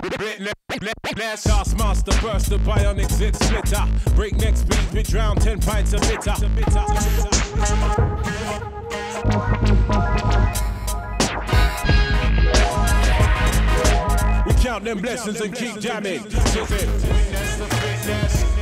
Task master burst the bionic zit splitter. Breakneck speed we drown 10 pints of bitter. We count them blessings and keep jamming. Fitness, the fitness.